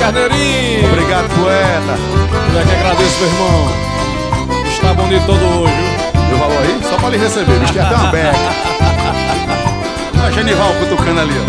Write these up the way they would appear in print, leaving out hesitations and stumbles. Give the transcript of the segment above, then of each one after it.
Carneirinho. Obrigado, poeta. Eu é que agradeço, meu irmão. Está bonito todo hoje, viu? Deu valor aí? Só pra lhe receber, bicho, tem até uma beca. Olha, Genival cutucando ali,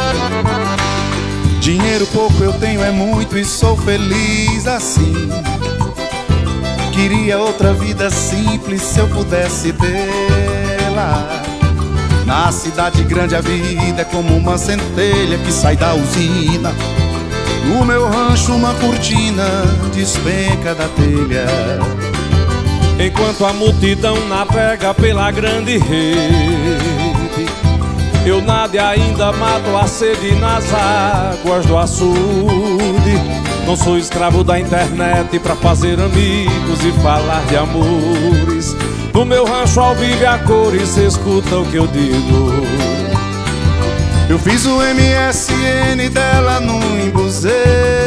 ó. Dinheiro pouco eu tenho, é muito e sou feliz assim. Queria outra vida simples se eu pudesse tê-la. Na cidade grande a vida é como uma centelha que sai da usina. No meu rancho uma cortina despenca da telha. Enquanto a multidão navega pela grande rede, eu nado e ainda mato a sede nas águas do açude. Não sou escravo da internet pra fazer amigos e falar de amores. No meu rancho ao vivo a cores, cê escuta o que eu digo. Eu fiz o MSN dela no embuzeiro,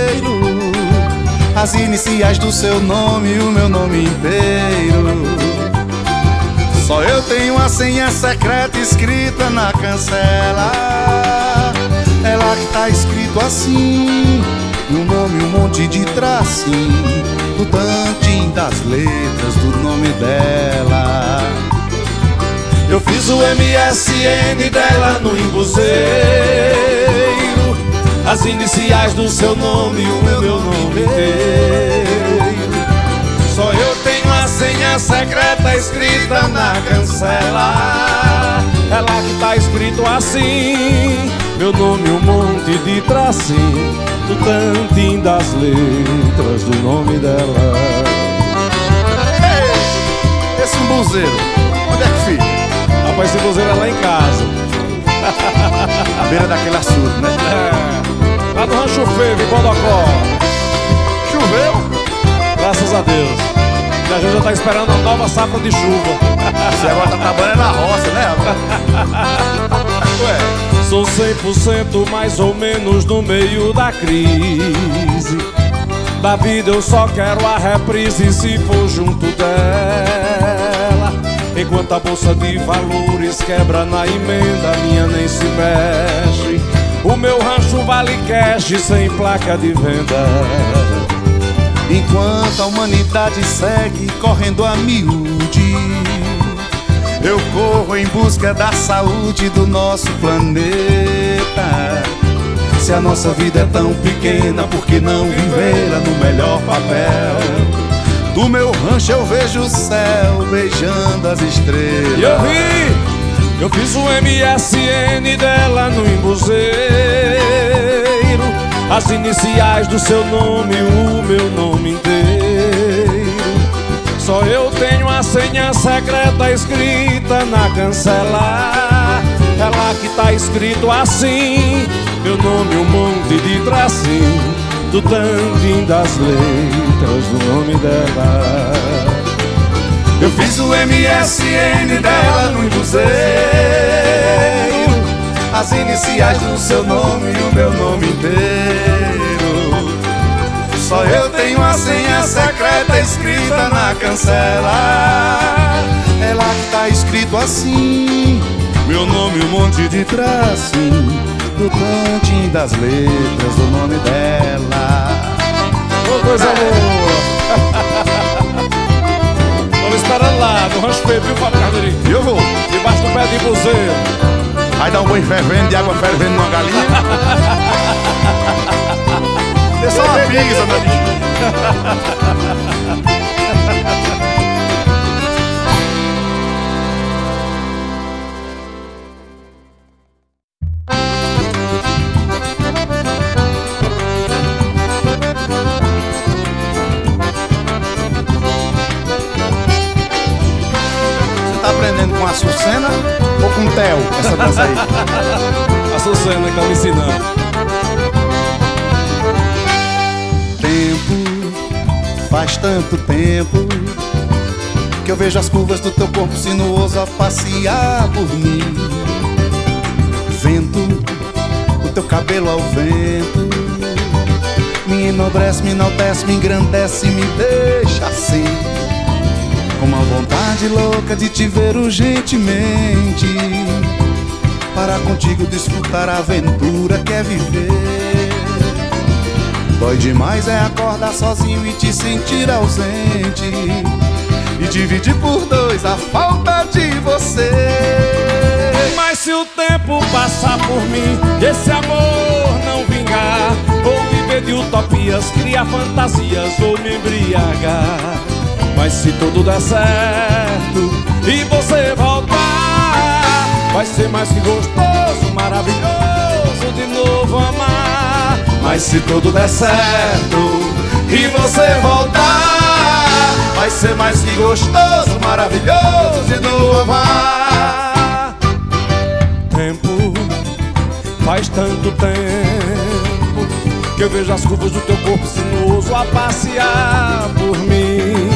as iniciais do seu nome e o meu nome inteiro. Só eu tenho a senha secreta escrita na cancela. É lá que tá escrito assim, meu nome um monte de tracinho, no tantinho das letras do nome dela. Eu fiz o MSN dela no embuzeiro, as iniciais do seu nome e o meu nome inteiro. Só eu tenho a senha secreta escrita na cancela. É lá que tá escrito assim, meu nome um monte de tracinho, do tantinho das letras do nome dela. Ei, esse embuzeiro, onde é que fica? Rapaz, esse embuzeiro é lá em casa. À beira daquele açude, né? É, lá no Rancho Feio, em Bodocó. Choveu? Graças a Deus. E a gente já tá esperando a nova safra de chuva. Você agora tá trabalhando na roça, né? Ué, sou 100% mais ou menos no meio da crise da vida, eu só quero a reprise se for junto dela. Enquanto a bolsa de valores quebra na emenda, a minha nem se mexe. O meu rancho vale cash sem placa de venda. Enquanto a humanidade segue correndo a miúde, eu corro em busca da saúde do nosso planeta. Se a nossa vida é tão pequena, por que não vivê-la no melhor papel? Do meu rancho eu vejo o céu beijando as estrelas. E eu fiz um MSN dela no embuzeiro, as iniciais do seu nome e o meu nome inteiro. Só eu tenho a senha secreta escrita na cancela. É lá que tá escrito assim, meu nome um monte de tracinho, do tantinho das letras do nome dela. Eu fiz o MSN dela no embuzeiro, as iniciais do seu nome e o meu nome inteiro. Só eu tenho a senha secreta escrita na cancela. É lá que tá escrito assim, meu nome um monte de tracinho, do cantinho das letras do nome dela. Ô, coisa boa! Tô me esperando lá, no Rancho Feio, viu, Fábio Carneirinho? E eu vou. Debaixo do pé de buzeiro. Vai dar um banho fervendo, de água fervendo numa galinha. É só uma pizza, meu bicho. Você tá aprendendo com a Açucena ou com o Theo, essa dança aí? A Açucena que tá me ensinando. Faz tanto tempo que eu vejo as curvas do teu corpo sinuoso a passear por mim. Vento, o teu cabelo ao vento me enobrece, me enaltece, me engrandece, me deixa assim, com uma vontade louca de te ver urgentemente, para contigo desfrutar a aventura que é viver. Dói demais é acordar sozinho e te sentir ausente, e dividir por dois a falta de você. Mas se o tempo passar por mim e esse amor não vingar, vou viver de utopias, criar fantasias, vou me embriagar. Mas se tudo der certo e você voltar, vai ser mais que gostoso, maravilhoso de novo amar. Mas se tudo der certo e você voltar, vai ser mais que gostoso, maravilhoso de novo amar. Tempo, faz tanto tempo que eu vejo as curvas do teu corpo sinuoso a passear por mim.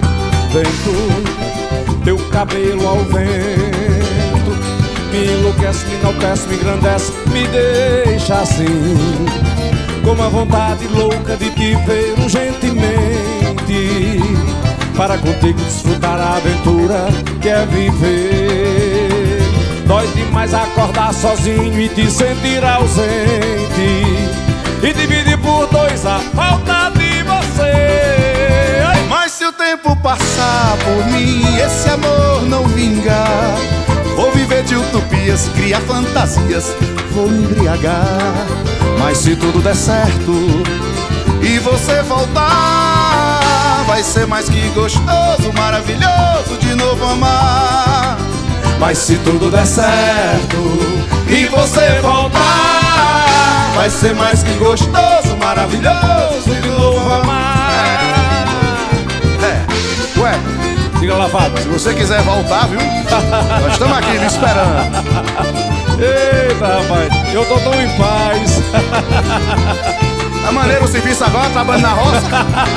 Vento, teu cabelo ao vento, me enlouquece, me enaltece, me engrandece, me deixa assim, com uma vontade louca de te ver urgentemente, para contigo desfrutar a aventura que é viver. Dói demais acordar sozinho e te sentir ausente, e dividir por dois a falta de você. Ai! Mas se o tempo passar por mim, esse amor não vingar, vou viver de utopias, criar fantasias, vou me embriagar. Mas se tudo der certo e você voltar, vai ser mais que gostoso, maravilhoso de novo amar. Mas se tudo der certo e você voltar, vai ser mais que gostoso, maravilhoso de novo amar. Ué, Diga lá, Fábio. se você quiser voltar, viu? Nós estamos aqui me esperando. Eita, rapaz, eu tô tão em paz. Tá maneiro o serviço agora, trabalhando na roça.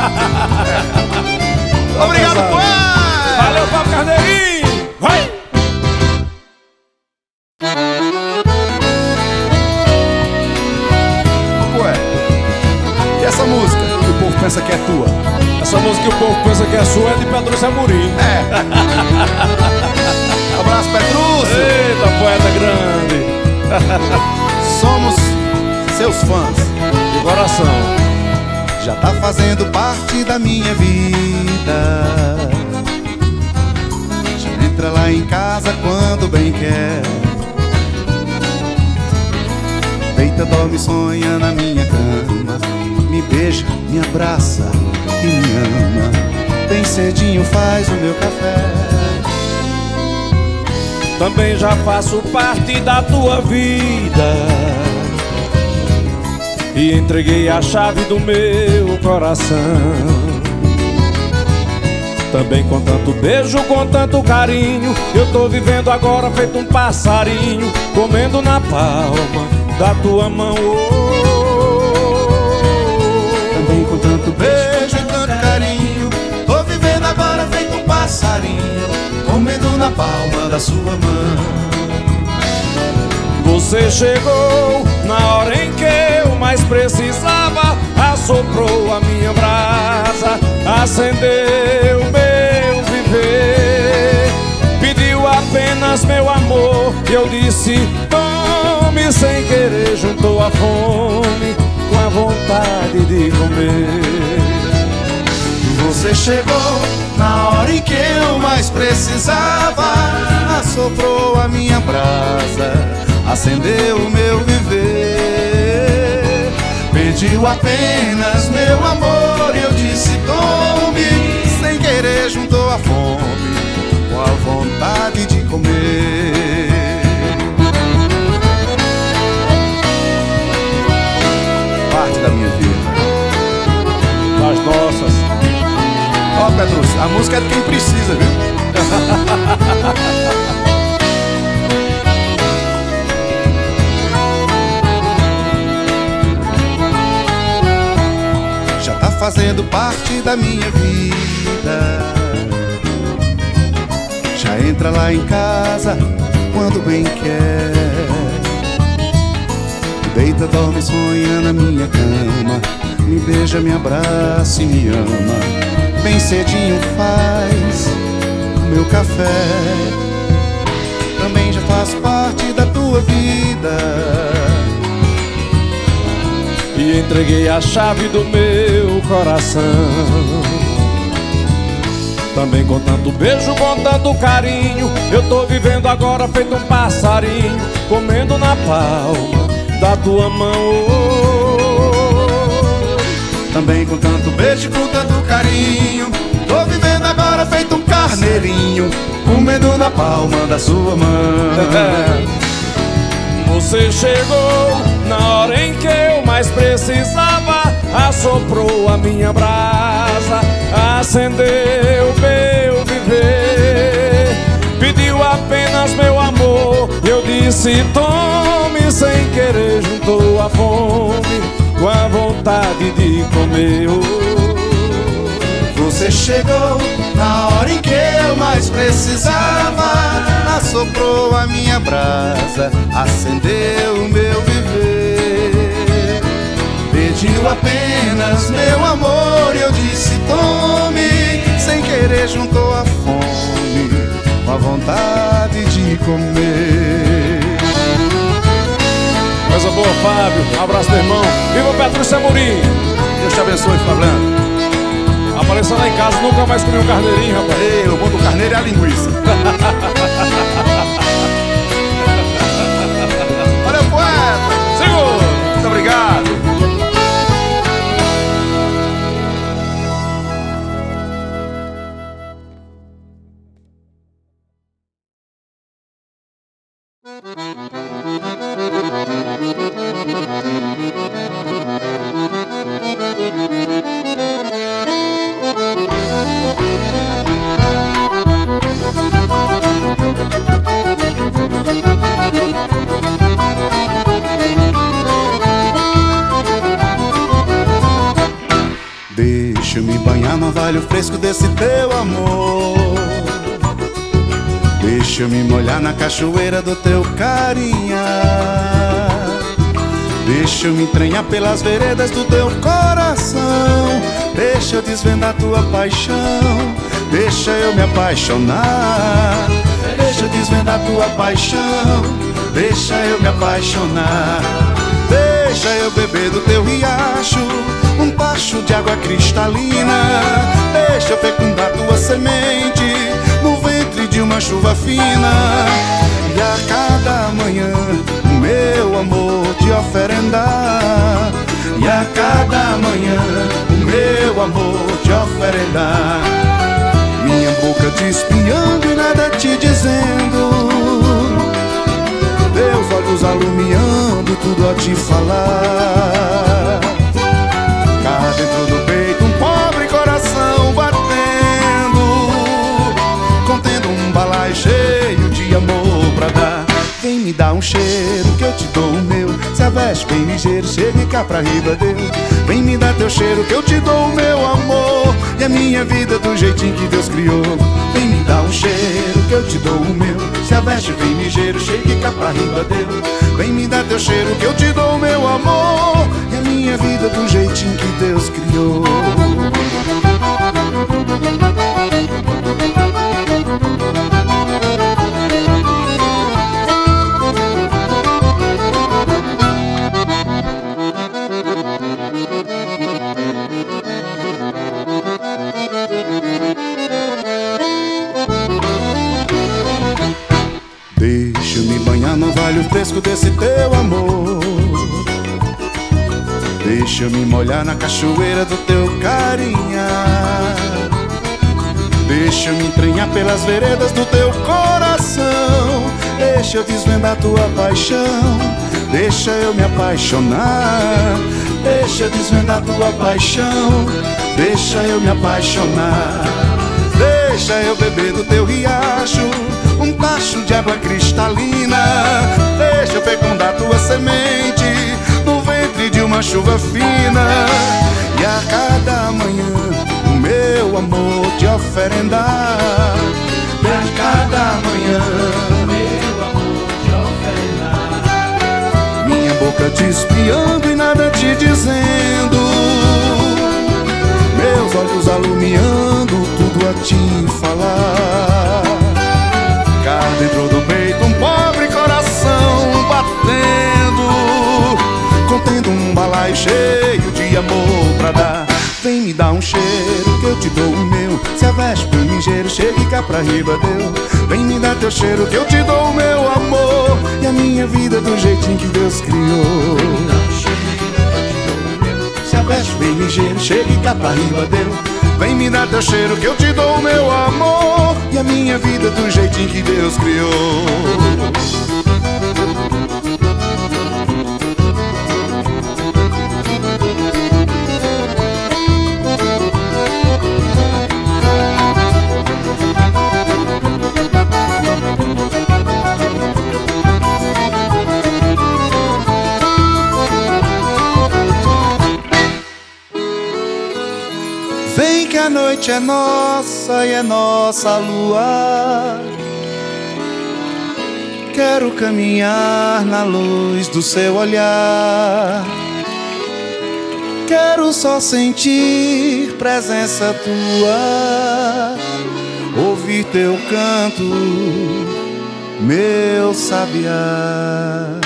Obrigado, pai! Valeu, Fábio Carneirinho. Vai! Ué, e essa música que o povo pensa que é tua? Essa música que o povo pensa que é sua é de Petrúcio Amorim. Abraço, Petrúcio! Eita, poeta grande. Somos seus fãs De coração. já tá fazendo parte da minha vida. Já entra lá em casa quando bem quer, deita, dorme, sonha na minha cama, me beija, me abraça e me ama. Bem cedinho faz o meu café. Também já faço parte da tua vida e entreguei a chave do meu coração. Também com tanto beijo, com tanto carinho, eu tô vivendo agora feito um passarinho, comendo na palma da tua mão. Também com tanto beijo e tanto carinho, tô vivendo agora feito um passarinho, comendo na palma da sua mão. Você chegou na hora em que eu mais precisava, assoprou a minha brasa, acendeu meu viver, pediu apenas meu amor e eu disse tome sem querer, juntou a fome com a vontade de comer. Você chegou na hora em que eu mais precisava, assoprou a minha brasa, acendeu o meu viver, pediu apenas meu amor e eu disse tome, sem querer juntou a fome com a vontade de comer. Parte da minha vida, Das nossas. ó, Petrúcio, a música é de quem precisa, viu? Já tá fazendo parte da minha vida, já entra lá em casa quando bem quer, deita, dorme, sonha na minha cama, me beija, me abraça e me ama. Bem cedinho faz o meu café. Também já faz parte da tua vida, e entreguei a chave do meu coração. Também com tanto beijo, com tanto carinho, eu tô vivendo agora feito um passarinho, comendo na palma da tua mão. Também com tanto beijo, com tanto carinho, tô vivendo agora feito um carneirinho, comendo na palma da sua mão. Você chegou na hora em que eu mais precisava, assoprou a minha brasa, acendeu meu viver, pediu apenas meu amor, eu disse tome, sem querer juntou a fome com a vontade de comer. Você chegou na hora em que eu mais precisava, assoprou a minha brasa, acendeu o meu viver, pediu apenas meu amor e eu disse tome, sem querer juntou a fome com a vontade de comer. Coisa boa, Fábio, um abraço do irmão. Viva Petrúcio Amorim. Deus te abençoe, Flaviano. Apareceu lá em casa, nunca mais comi um carneirinho, rapaz. Ei, o bom do carneiro é a linguiça. Valeu, poeta. Segura. Muito obrigado. Deixa-me banhar no orvalho fresco desse teu amor, deixa-me molhar na cachoeira do teu carinhar, deixa-me entranhar pelas veredas do teu coração, deixa eu desvendar tua paixão, deixa eu me apaixonar, deixa eu desvendar tua paixão, deixa eu me apaixonar, deixa eu beber do teu riacho um tacho de água cristalina, deixa eu fecundar tua semente no ventre de uma chuva fina, e a cada manhã o meu amor te oferendar, e a cada manhã o meu amor te oferendar, minha boca te espiando e nada te dizendo, teus olhos alumiando tudo a te falar, cá dentro do peito um pobre coração batendo, contendo um balaio cheio de amor pra dar. Vem me dar um cheiro que eu te dou o meu, se a veste bem ligeiro, chegue cá pra riba, Deus. Vem me dar teu cheiro que eu te dou o meu amor, e a minha vida do jeitinho que Deus criou. Vem me dar um cheiro que eu te dou o meu, se a veste bem ligeiro, chegue cá pra riba, Deus. Vem me dar teu cheiro que eu te dou o meu amor, e a minha vida do jeitinho que Deus criou. Deixa-me banhar no orvalho fresco desse teu amor, deixa-me molhar na cachoeira do teu carinhar, deixa-me entranhar pelas veredas do teu coração, deixa eu desvendar tua paixão, deixa eu me apaixonar, deixa eu desvendar tua paixão, deixa eu me apaixonar, deixa eu beber do teu riacho um tacho de água cristalina, deixa eu fecundar tua semente no ventre de uma chuva fina, e a cada manhã o meu amor te oferendar, e a cada manhã o meu amor te oferendar, minha boca te espiando e nada te dizendo, meus olhos alumiando tudo a te falar, cá dentro do peito um pobre coração batendo, contendo um balaio cheio de amor pra dar. Vem me dar um cheiro que eu te dou o meu. Se aveste bem ligeiro, chegue cá pra riba, deu. Vem me dar teu cheiro que eu te dou o meu amor e a minha vida do jeitinho que Deus criou. Se aveste bem ligeiro, chegue cá pra riba, deu. Vem me dar teu cheiro que eu te dou o meu amor e a minha vida do jeitinho que Deus criou. Vem que a noite é nossa e é nossa a lua. Quero caminhar na luz do seu olhar. Quero só sentir presença tua, ouvir teu canto, meu sabiá.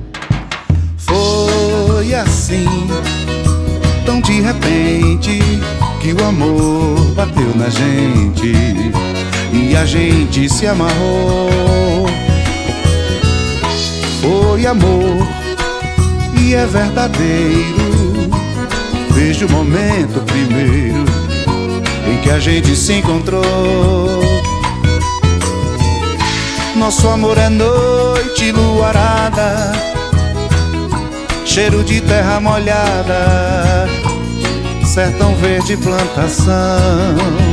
Foi assim, tão de repente, que o amor bateu na gente e a gente se amarrou. Foi amor e é verdadeiro, desde o momento primeiro em que a gente se encontrou. Nosso amor é noite luarada, cheiro de terra molhada, sertão verde plantação.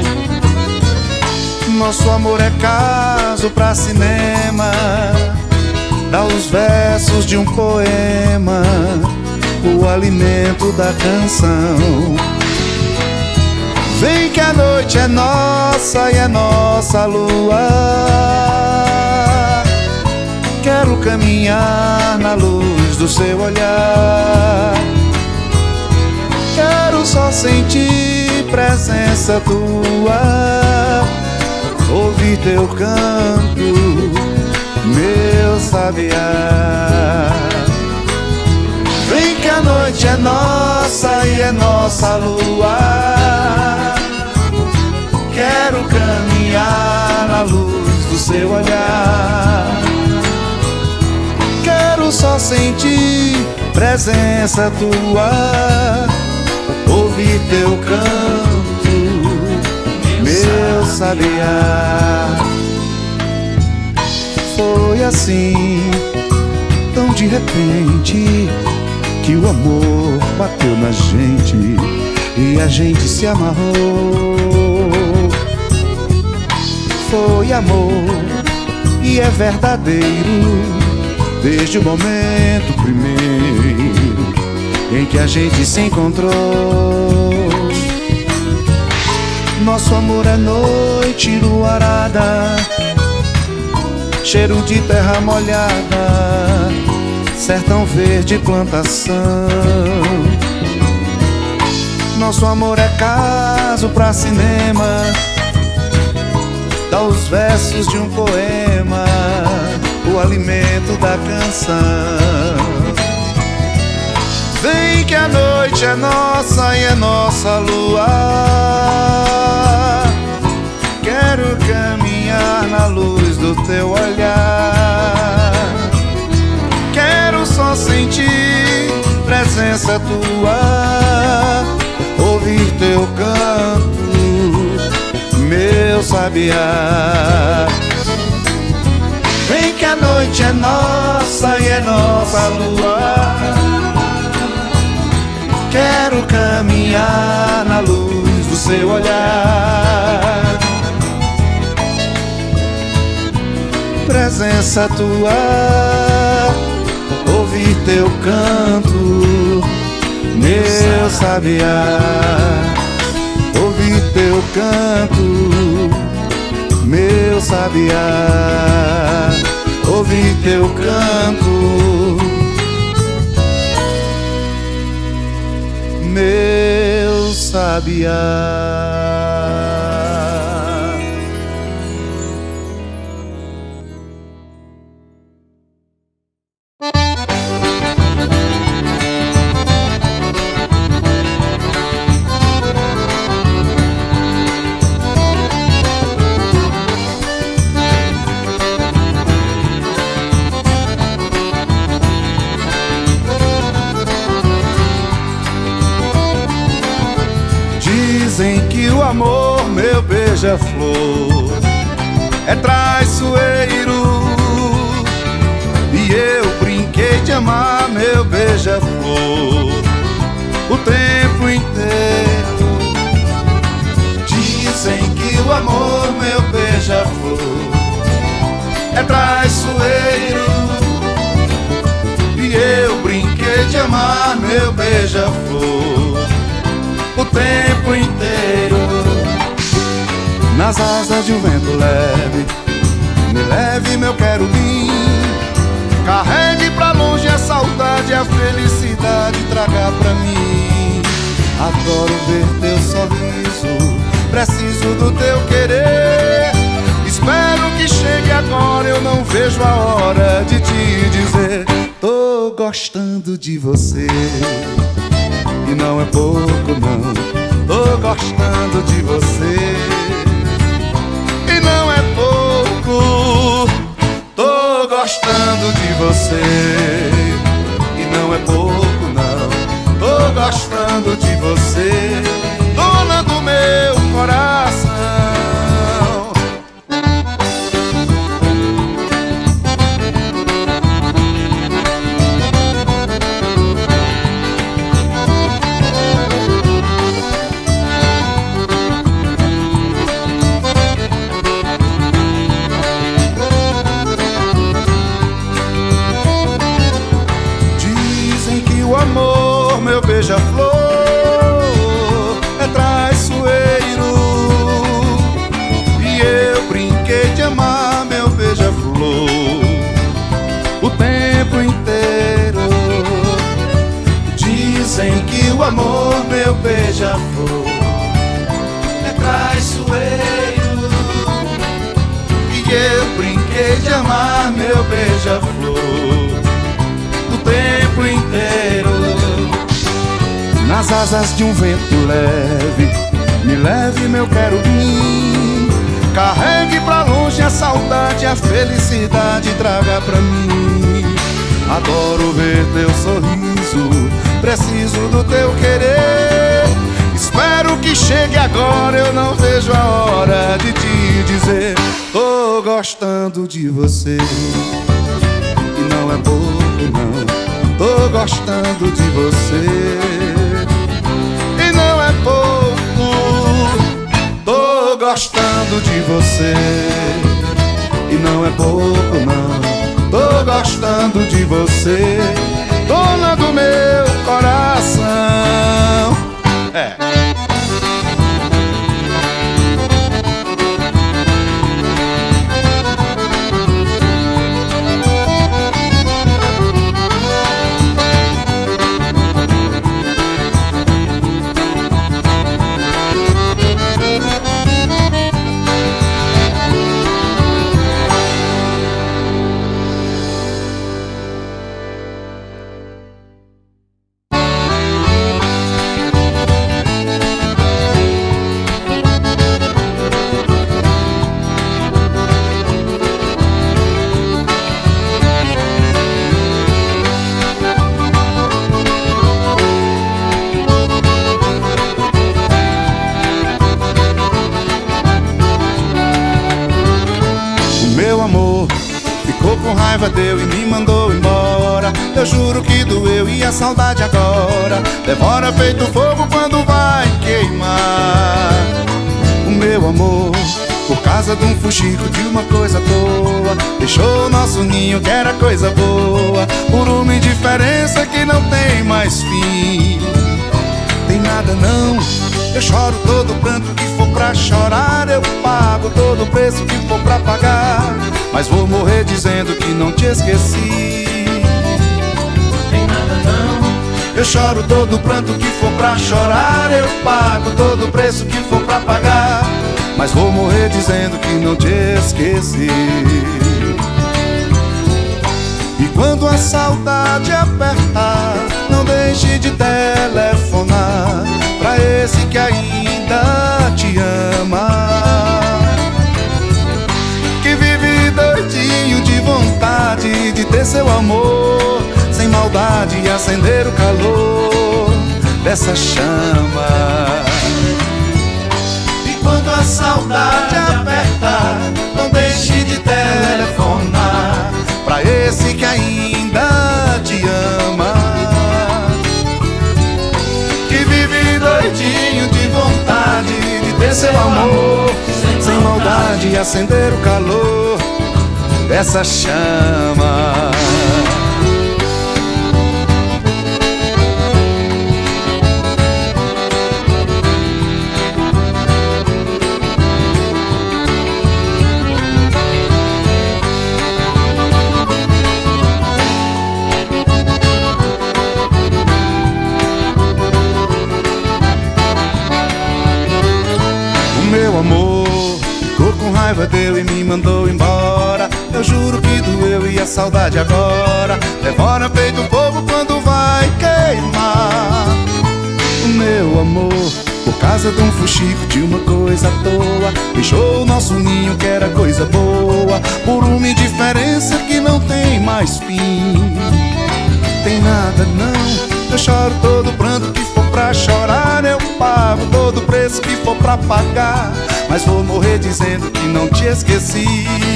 Nosso amor é caso pra cinema, dá os versos de um poema, o alimento da canção. Vem que a noite é nossa e é nossa a lua. Quero caminhar na luz do seu olhar. Quero só sentir presença tua, ouvir teu canto, meu sabiá. Vem que a noite é nossa e é nossa a lua. Quero caminhar na luz do seu olhar. Quero só sentir presença tua, ouvir teu canto, meu sabiá. Foi assim, tão de repente, que o amor bateu na gente e a gente se amarrou. Foi amor e é verdadeiro, desde o momento primeiro em que a gente se encontrou. Nosso amor é noite luarada, cheiro de terra molhada, sertão verde plantação. Nosso amor é caso pra cinema, dá os versos de um poema, o alimento da canção. Vem que a noite é nossa e é nossa a lua. Quero caminhar na luz do teu olhar. Quero só sentir presença tua, ouvir teu canto, meu sabiá. Vem que a noite é nossa e é nossa a lua. Quero caminhar na luz do seu olhar. Presença tua, ouvir teu canto, meu sabiá. Ouvir teu canto, meu sabiá. Ouvir teu canto, meu sabiá. amor, meu beija-flor, é traiçoeiro. E eu brinquei de amar, meu beija-flor, o tempo inteiro. Dizem que o amor, meu beija-flor, é traiçoeiro. E eu brinquei de amar, meu beija-flor, o tempo inteiro. Nas asas de um vento leve, me leve, meu querubim, carregue pra longe a saudade, a felicidade, traga pra mim. Adoro ver teu sorriso, preciso do teu querer. Espero que chegue agora, eu não vejo a hora de te dizer: tô gostando de você. E não é pouco não, tô gostando de você. E não é pouco, tô gostando de você. E não é pouco não, tô gostando de você, dona do meu coração. Meu beija-flor é traiçoeiro. E eu brinquei de amar, meu beija-flor, o tempo inteiro. Dizem que o amor, meu beija-flor, é traiçoeiro. E eu brinquei de amar, meu beija-flor, o tempo inteiro. Nas asas de um vento leve, me leve, meu querubim, carregue pra longe a saudade, a felicidade, traga pra mim. Adoro ver teu sorriso, preciso do teu querer. Espero que chegue agora, eu não vejo a hora de te dizer: tô gostando de você. E não é pouco não, tô gostando de você. Não é pouco, tô gostando de você. E não é pouco não, tô gostando de você, dona do meu coração. Deu e me mandou embora. Eu juro que doeu e a saudade agora devora feito fogo quando vai queimar. O meu amor, por causa de um fuxico, de uma coisa boa, deixou o nosso ninho que era coisa boa, por uma indiferença que não tem mais fim. Tem nada não, eu choro todo pranto que for pra chorar, eu pago todo o preço que for pra pagar, mas vou morrer dizendo que não te esqueci. Tem nada não, eu choro todo pranto que for pra chorar, eu pago todo o preço que for pra pagar, mas vou morrer dizendo que não te esqueci. E quando a saudade apertar, não deixe de telefonar pra esse que ainda te ama, que vive doidinho de vontade de ter seu amor, sem maldade, e acender o calor dessa chama. E quando a saudade apertar, não deixe de telefonar pra esse que ainda te ama, que vive doidinho de vontade de ter seu amor, sem maldade, e acender o calor dessa chama. Meu amor ficou com raiva, deu e me mandou embora. Eu juro que doeu e a saudade agora devora feito fogo quando vai queimar. O meu amor, por causa de um fuxico, de uma coisa à toa, deixou o nosso ninho que era coisa boa, por uma indiferença que não tem mais fim. Tem nada não, eu choro todo pranto que for pra chorar, eu pago todo o preço que for pra pagar, mas vou morrer dizendo que não te esqueci.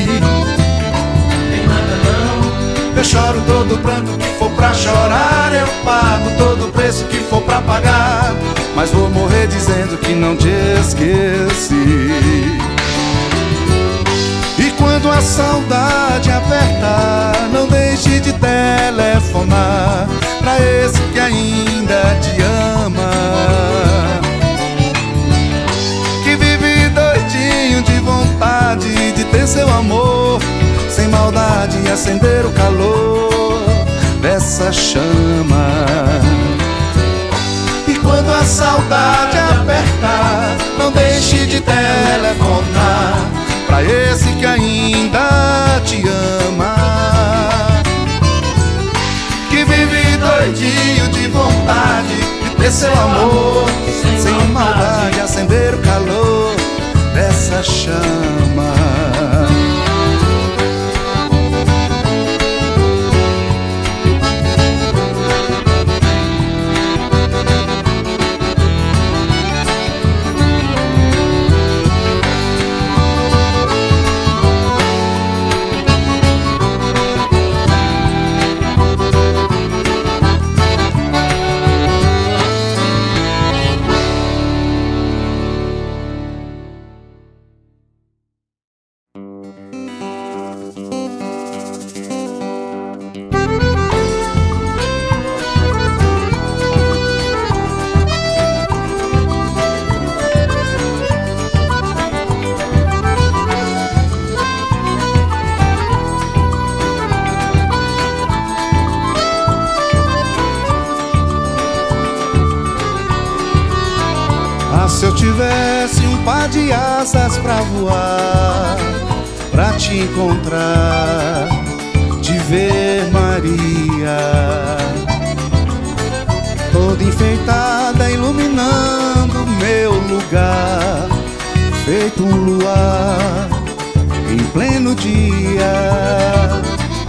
Tem nada não, eu choro todo pranto que for pra chorar, eu pago todo o preço que for pra pagar, mas vou morrer dizendo que não te esqueci. E quando a saudade apertar, não deixe de telefonar pra esse que ainda te ama, que vive doidinho de vontade de ter seu amor, sem maldade, e acender o calor dessa chama. E quando a saudade apertar, não deixe de telefonar pra esse que ainda te ama, que vive doidinho de vontade de ter seu amor, sem maldade, acender o calor dessa chama. Se eu tivesse um par de asas pra voar, pra te encontrar, te ver, Maria, toda enfeitada, iluminando meu lugar, feito um luar em pleno dia.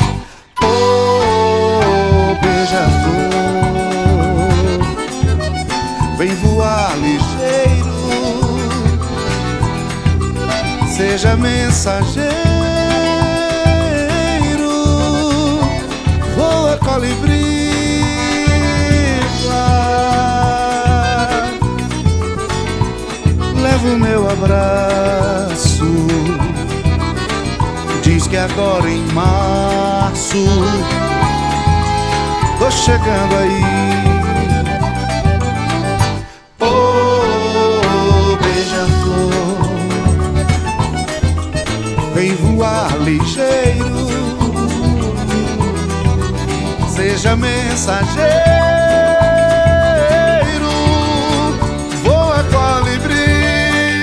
Oh, beija-flor, vem voar ligeiro, seja mensageiro, voa colibri, vai, leva o meu abraço, diz que agora em março tô chegando aí. Vem voar ligeiro, seja mensageiro, voa colibri,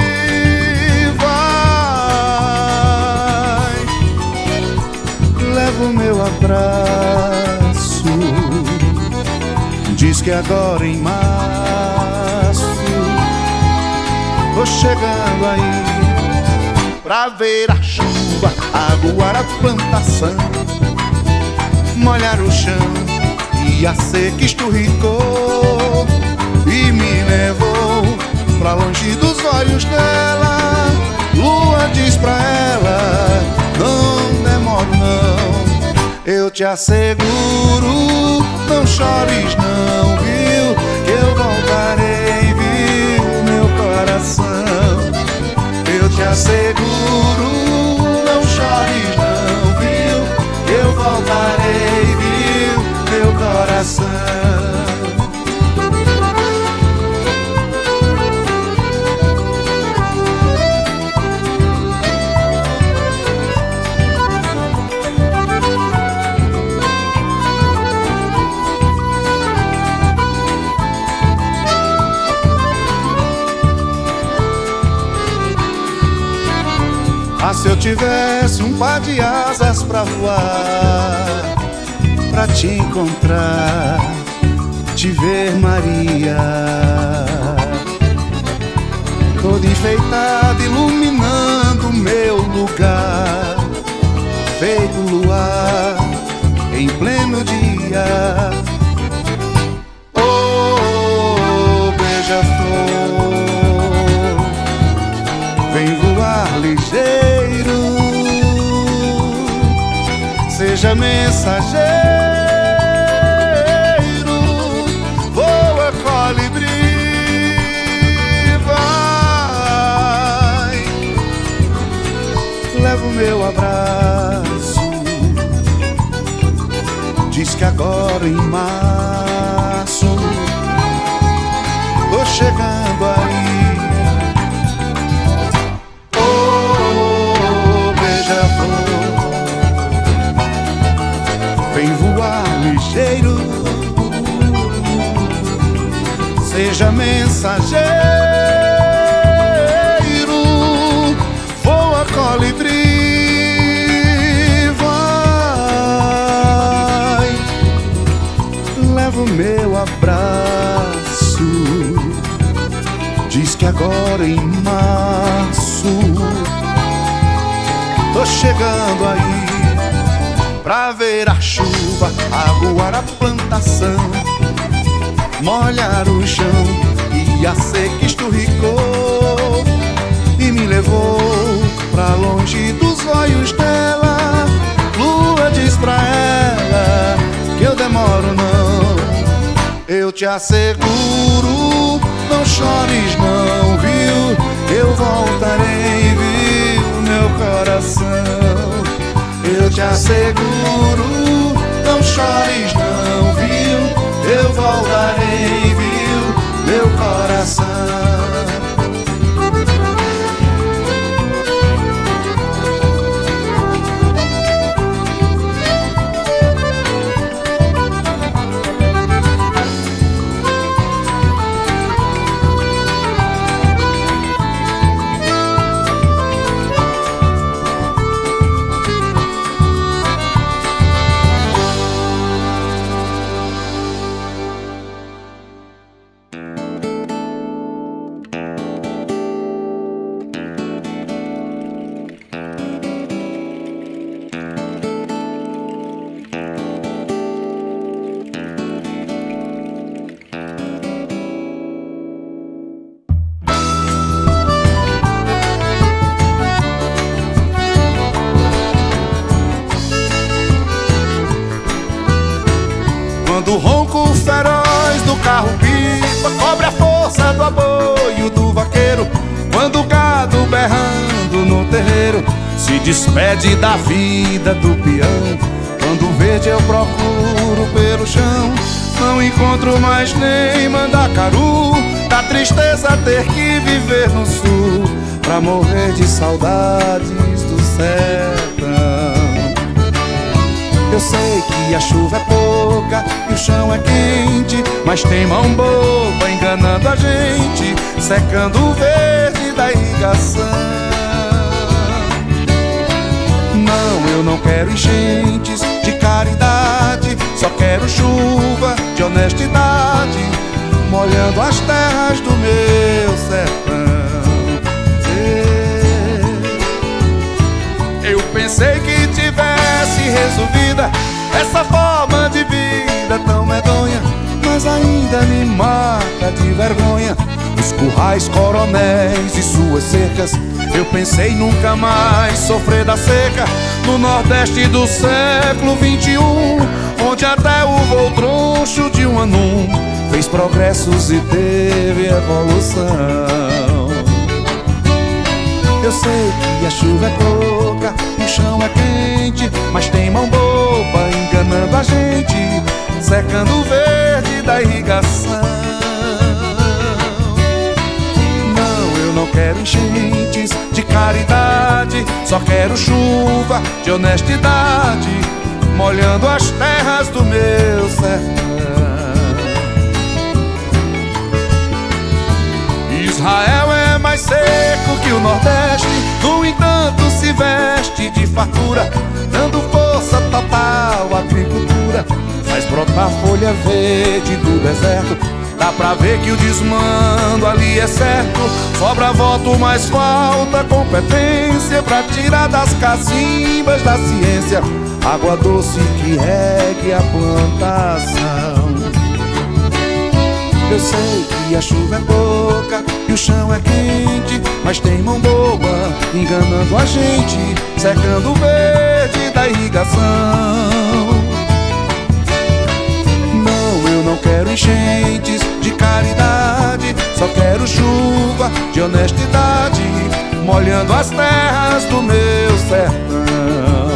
vai, leva o meu abraço, diz que agora em março tô chegando aí, pra ver a chuva aguar a plantação, molhar o chão e a seca esturricou e me levou pra longe dos olhos dela. diz pra ela, não demoro não. Eu te asseguro, não chores não, viu? Que eu voltarei, viu, meu coração. Eu te asseguro, não chores não, viu? Eu voltarei, viu, meu coração. Ah, se eu tivesse um par de asas pra voar, pra te encontrar, te ver, Maria, toda enfeitada, iluminando meu lugar, feito luar em pleno dia. Oh, beija-flor, vem voar ligeiro, seja mensageiro, voa colibri, vai, leva o meu abraço, diz que agora em março tô chegando aí. Vem voar ligeiro, seja mensageiro, voa colibri, vai, leva o meu abraço, diz que agora em março tô chegando aí. Pra ver a chuva, aguar a plantação, molhar o chão e a seca esturricou e me levou pra longe dos olhos dela. Lua diz pra ela que eu demoro não. Eu te asseguro, não chores não, viu? Eu voltarei, viu, meu coração. Eu te asseguro, não chores não, viu? Eu voltarei, viu, meu coração. Quando o ronco feroz do carro-pipa cobre a força do aboio do vaqueiro, quando o gado berrando no terreiro se despede da vida do peão, quando o verde eu procuro pelo chão, não encontro mais nem Mandacaru, da tristeza ter que viver no sul, pra morrer de saudades do sertão. Eu sei que a chuva é pouca e o chão é quente, mas tem mão boba enganando a gente, secando o verde da irrigação. Não, eu não quero enchentes de caridade, só quero chuva de honestidade, molhando as terras do meu sertão. Eu pensei que tivesse resolvida essa forma de vida tão medonha, mas ainda me mata de vergonha o Os currais, coronéis e suas cercas, eu pensei nunca mais sofrer da seca. No Nordeste do século XXI, onde até o voo troncho de um anum fez progressos e teve evolução. Eu sei que a chuva é pouca, o chão é quente, mas tem mão boba enganando a gente, secando o verde da irrigação. Não, eu não quero enchentes de caridade, só quero chuva de honestidade, molhando as terras do meu sertão. Israel é mais seco que o Nordeste, no entanto se veste de fartura, dando força total à agricultura, faz brotar folha verde do deserto. Dá pra ver que o desmando ali é certo, sobra voto, mas falta competência pra tirar das cacimbas da ciência água doce que regue a plantação. Eu sei que a chuva é pouca e o chão é quente, mas tem mão boba enganando a gente, secando o verde da irrigação. Não, eu não quero enchentes de caridade, só quero chuva de honestidade, molhando as terras do meu sertão.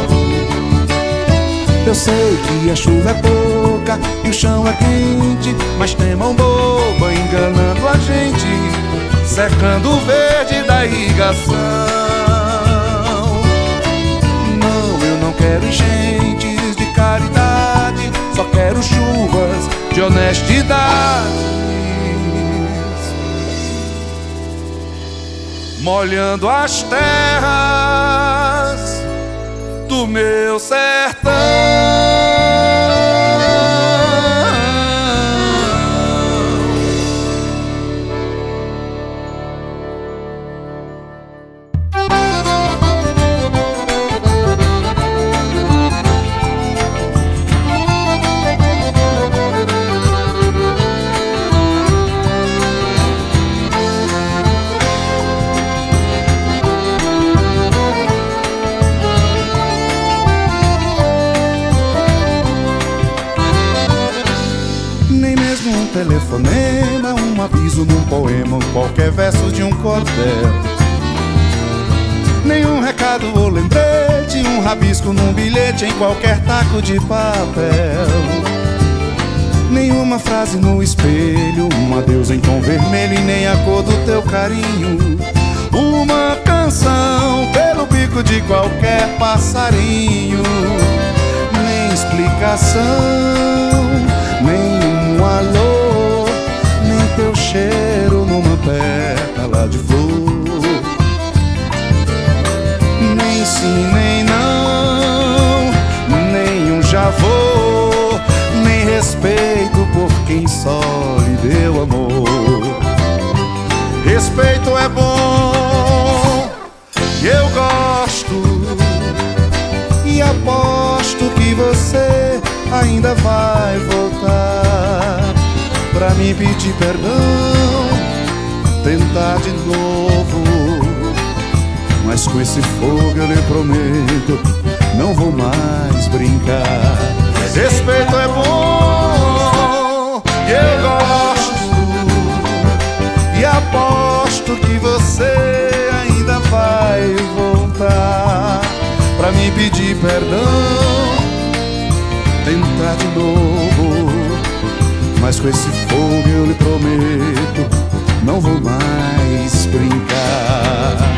Eu sei que a chuva é pouca e o chão é quente, mas tem mão boba enganando a gente, secando o verde da irrigação. Não, eu não quero enchentes de caridade, só quero chuvas de honestidade, molhando as terras do meu sertão. Telefonema, um aviso num poema, qualquer verso de um cordel, nenhum recado ou lembrete, um rabisco num bilhete em qualquer taco de papel, nenhuma frase no espelho, um adeus em tom vermelho e nem a cor do teu carinho, uma canção pelo bico de qualquer passarinho, nem explicação, nem um alô, nem teu cheiro numa pétala de flor, nem sim, nem não, nem um já vou, nem respeito por quem só lhe deu amor. Respeito é bom e eu gosto, e aposto que você ainda vai voltar pra me pedir perdão, tentar de novo, mas com esse fogo eu lhe prometo, não vou mais brincar. Respeito é bom e eu gosto, e aposto que você ainda vai voltar pra me pedir perdão, tentar de novo, mas com esse fogo eu lhe prometo, não vou mais brincar.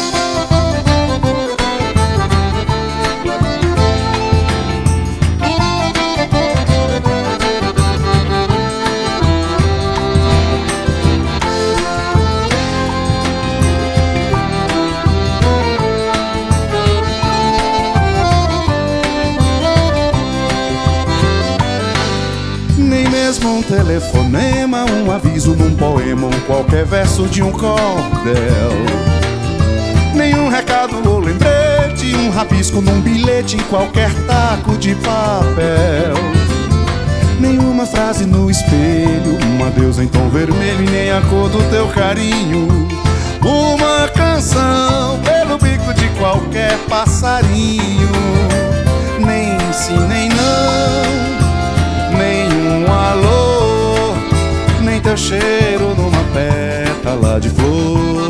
Um telefonema, um aviso num poema, qualquer verso de um cordel, nenhum recado ou lembrete, um rabisco num bilhete em qualquer taco de papel, nenhuma frase no espelho, um adeus em tom vermelho e nem a cor do teu carinho. Uma canção pelo bico de qualquer passarinho. Nem sim, nem não, nem um alô, nem teu cheiro numa pétala de flor.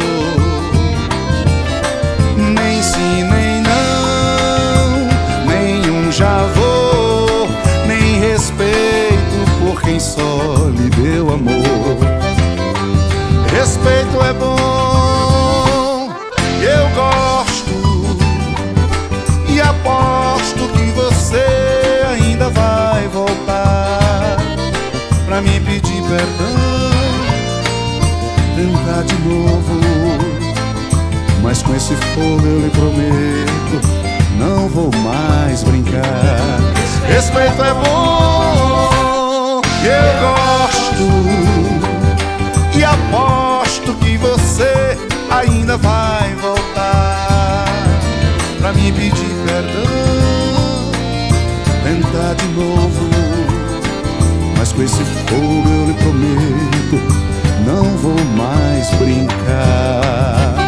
Nem sim, nem não, nem um já vou, nem respeito por quem só lhe deu amor. Respeito é bom, eu gosto, e aposto que você ainda vai voltar pra me pedir perdão, tentar de novo. Mas com esse fogo eu lhe prometo, não vou mais brincar. Respeito é bom, eu gosto, e aposto que você ainda vai voltar pra me pedir perdão, tentar de novo. Mas com esse fogo eu lhe prometo, não vou mais brincar.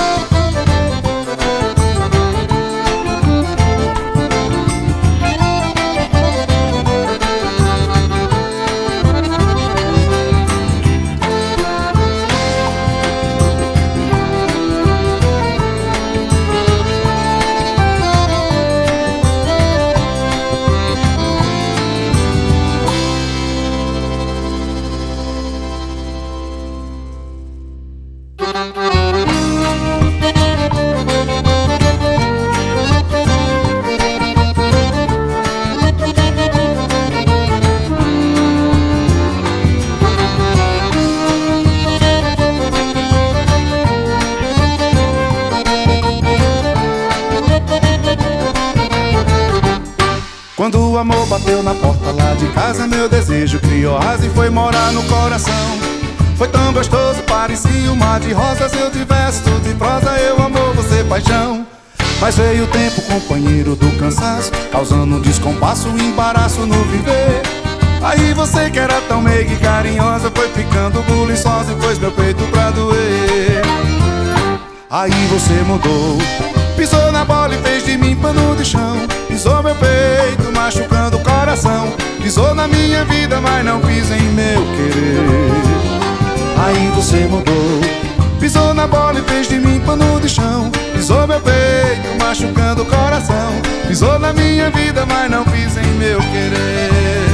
Quando o amor bateu na porta lá de casa, meu desejo criou asa e foi morar no coração. Foi tão gostoso, parecia um mar de rosas. Eu de verso, de prosa, eu amor, você paixão. Mas veio o tempo, companheiro do cansaço, causando um descompasso, um embaraço no viver. Aí você que era tão meiga e carinhosa foi ficando buliçosa e pôs meu peito pra doer. Aí você mudou, pisou na bola e fez de mim pano de chão. Pisou meu peito, machucando o coração. Pisou na minha vida, mas não pisa em meu querer. Aí você mudou, pisou na bola e fez de mim pano de chão. Pisou meu peito, machucando o coração. Pisou na minha vida, mas não pisa em meu querer.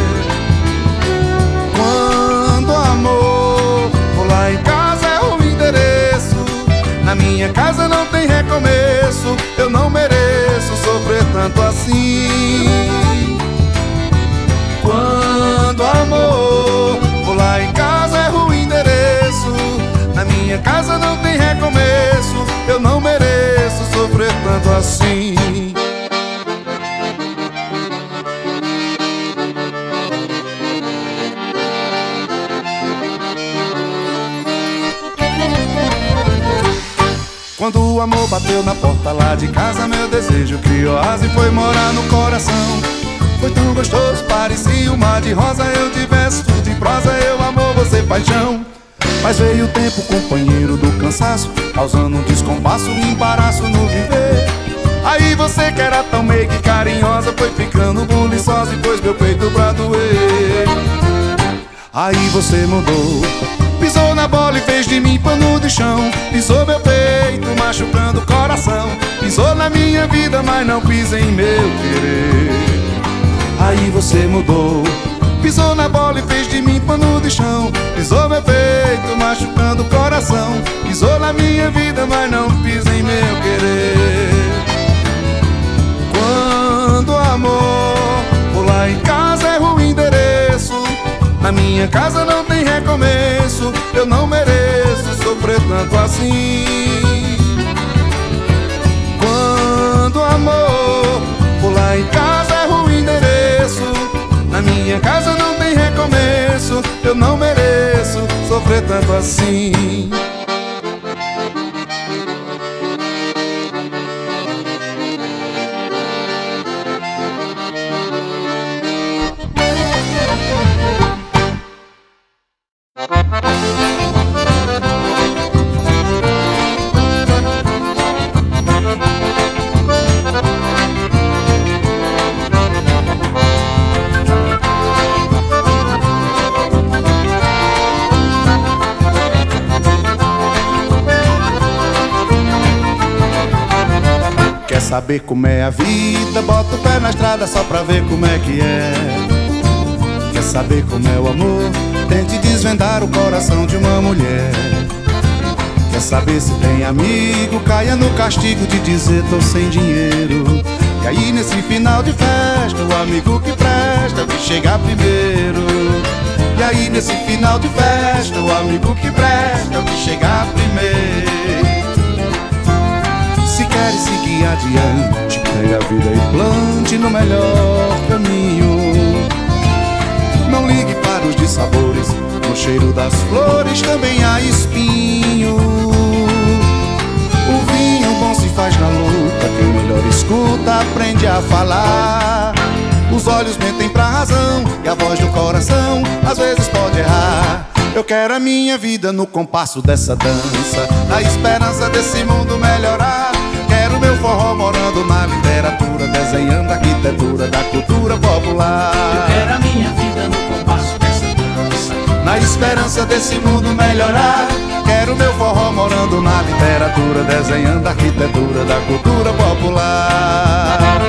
Quando amor, vou lá em casa é o endereço. Na minha casa não tem recomeço. Eu não mereço sofrer tanto assim. Quando amor, vou lá em casa é o endereço. Na minha casa não tem recomeço. Eu não mereço sofrer tanto assim. Quando o amor bateu na porta lá de casa, meu desejo criou asa e foi morar no coração. Foi tão gostoso, parecia um mar de rosa. Eu de verso, de prosa, eu amor, você paixão. Mas veio o tempo, companheiro do cansaço, causando um descompasso, um embaraço no viver. Aí você que era tão meiga e carinhosa foi ficando buliçosa e pôs meu peito pra doer. Aí você mudou, pisou na bola e fez de mim pano de chão. Pisou meu peito, machucando o coração. Pisou na minha vida, mas não pisa em meu querer. Aí você mudou, pisou na bola e fez de mim pano de chão. Pisou meu peito, machucando o coração. Pisou na minha vida, mas não pisa em meu querer. Quando amor, vou lá em casa é o endereço. Na minha casa não tem recomeço. Eu não mereço sofrer tanto assim. Quando amor, vou lá em casa é o endereço. Na minha casa não tem recomeço. Eu não mereço sofrer tanto assim. saber como é a vida, bota o pé na estrada só pra ver como é que é. Quer saber como é o amor, tente desvendar o coração de uma mulher. Quer saber se tem amigo, caia no castigo de dizer tô sem dinheiro. E aí nesse final de festa, o amigo que presta é o que chega primeiro. E aí nesse final de festa, o amigo que presta é o que chega primeiro. Se queres seguir adiante, pegue a vida e plante no melhor caminho. Não ligue para os dissabores, no cheiro das flores também há espinho. O vinho bom se faz na luta, quem melhor escuta aprende a falar. Os olhos mentem pra razão e a voz do coração às vezes pode errar. Eu quero a minha vida no compasso dessa dança, na esperança desse mundo melhorar. Quero meu forró morando na literatura, desenhando a arquitetura da cultura popular. Eu quero a minha vida no compasso dessa dança, na esperança desse mundo melhorar. Quero meu forró morando na literatura, desenhando a arquitetura da cultura popular.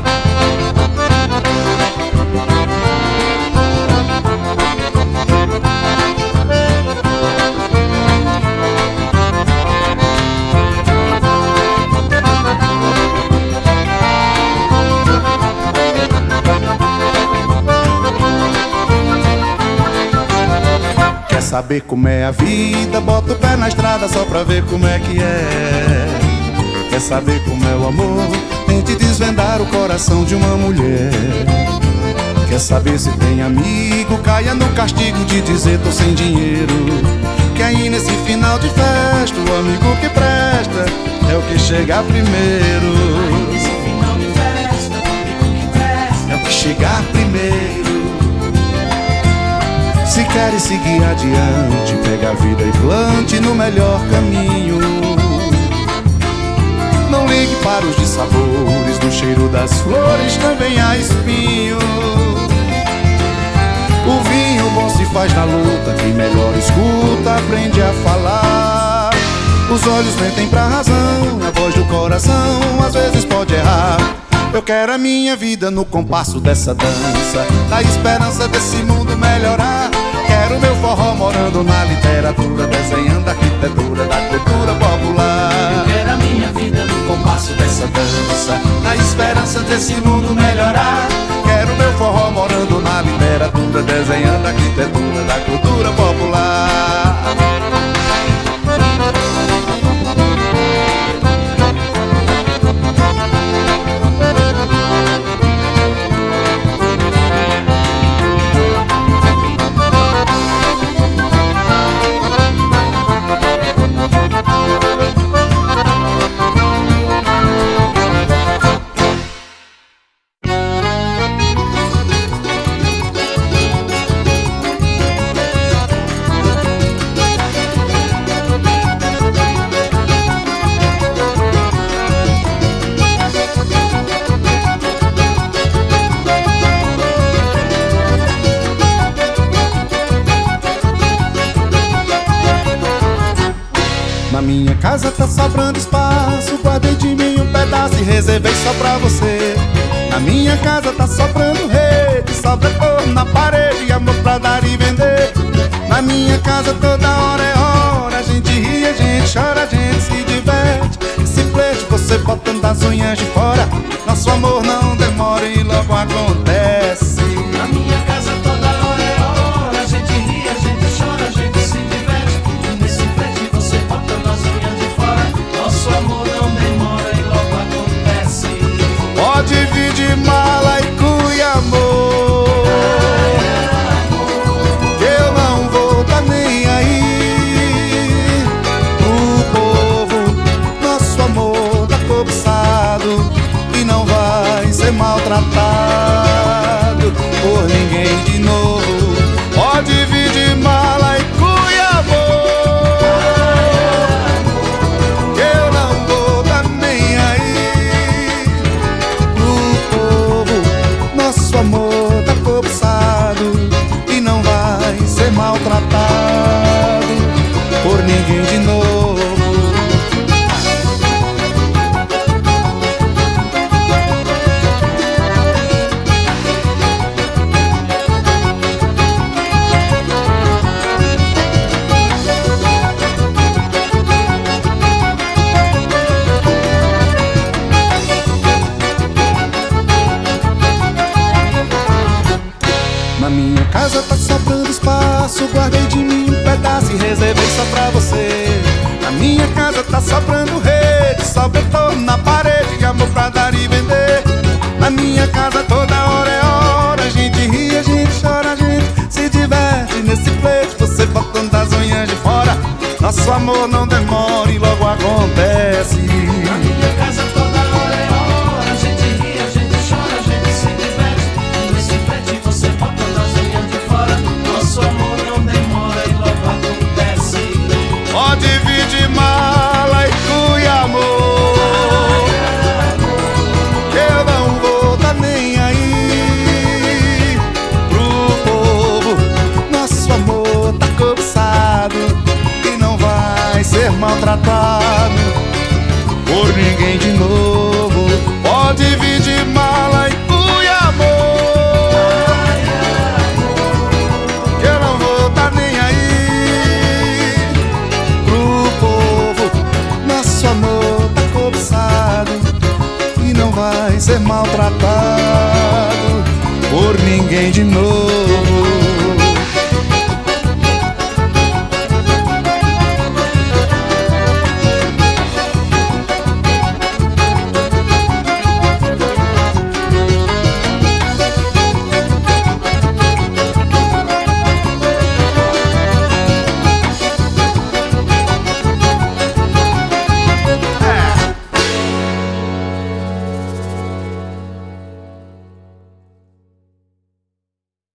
Quer saber como é a vida, bota o pé na estrada só pra ver como é que é. Quer saber como é o amor, tente desvendar o coração de uma mulher. Quer saber se tem amigo, caia no castigo de dizer tô sem dinheiro. Que aí nesse final de festa, o amigo que presta é o que chega primeiro. nesse final de festa, o amigo que presta É o que chegar primeiro. Se queres seguir adiante, pega a vida e plante no melhor caminho. Não ligue para os dissabores, no cheiro das flores também há espinho. O vinho bom se faz na luta, quem melhor escuta aprende a falar. Os olhos mentem pra razão, a voz do coração às vezes pode errar. Eu quero a minha vida no compasso dessa dança, na esperança desse mundo melhorar. Quero meu forró morando na literatura, desenhando a arquitetura da cultura popular. Eu quero a minha vida no Compasso dessa dança, na esperança desse mundo melhorar. Quero meu forró morando na literatura, desenhando a arquitetura da cultura popular. Na minha casa tá sobrando espaço, guardei de mim um pedaço e reservei só pra você. Na minha casa tá sobrando rede, sobra cor na parede, amor pra dar e vender. Na minha casa toda hora é hora, a gente ri, a gente chora, a gente se diverte. Esse flerte você botando as unhas de fora, nosso amor não demora e logo acontece. Na minha casa toda hora é hora, a gente ri, a gente chora, a gente se diverte. E nesse flerte você botando as unhas de fora, nosso amor não demora e logo acontece. Pode vir de mala e cuia, amor, que eu não vou tá nem aí. O povo, nosso amor tá cobiçado e não vai ser maltratado por ninguém de novo. Pode vir de mala e cuia, amor, que eu não vou tá nem aí. O povo, nosso amor tá cobiçado e não vai ser maltratado por ninguém de novo. cobertor na parede, amor pra dar e vender. Na minha casa toda hora é hora, a gente ri, a gente chora, a gente se diverte nesse pleito, você botando as unhas de fora. Nosso amor não demora e logo acontece. Na minha casa toda hora é hora, a gente ri, a gente chora, a gente se diverte. E nesse frente você bota as unhas de fora. Nosso amor não demora e logo acontece. Pode vir de mala e cuia, amor, que eu não vou tá nem aí pro povo. Nosso amor tá cobiçado e não vai ser maltratado por ninguém de novo. Pode vir de mala e cuia, amor, que eu não vou tá nem aí pro povo. Nosso amor tá cobiçado e não vai ser maltratado por ninguém de novo.